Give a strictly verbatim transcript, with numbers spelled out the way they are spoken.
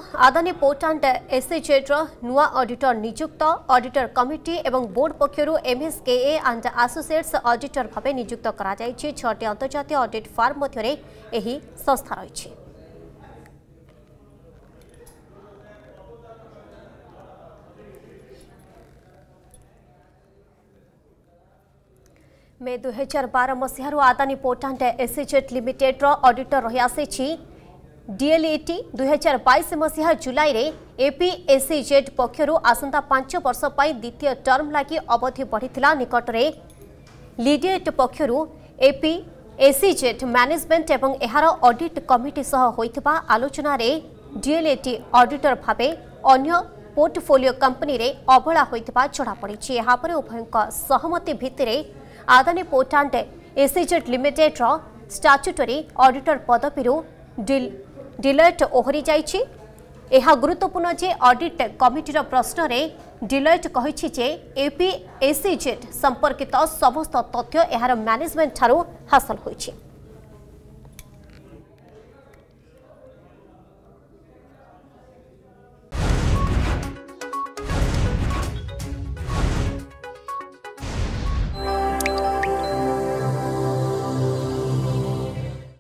Adani port and SEZ नुआ auditor नियुक्त auditor committee एवं बोर्ड पक्षरु एमएसकेए एंड एसोसिएट्स ऑडिटर भावे नियुक्त करा जायछि। छटी अंतर्जातीय ऑडिट फार्म मध्यरे एही संस्था रहिछि। मे दुई हजार बार मसीह Adani port and SEZ limited auditor रही आसी। डीएलईटी दुई हजार बाईस मसीहा जुलाई रे एपीएसईजेड पक्षरु आसंता पांच वर्ष पर द्वितीय टर्म लगी अवधि बढ़िथिला। निकटरे लीडिएट पक्षरु एपीएसईजेड मैनेजमेंट एवं एहार ऑडिट कमिटी सह होइथिबा आलोचना रे डीएलईटी ऑडिटर भावे अन्य पोर्टफोलियो कंपनी रे अवहेला होइथिबा जणा पड़िछि। एहा परे उभयक सहमति भित्तिरे Adani port and SEZ limited रो स्टैट्यूटरी ऑडिटर पदवीरु डिलॉयट ओहरी जाइछि। एहा गुरुत्वपूर्ण जे ऑडिट कमिटीर प्रश्न रे डिलॉयट कहिछि जे एपीएसईजेड संपर्कित समस्त तथ्य एहार मैनेजमेंट ठारू हासिल होइछि।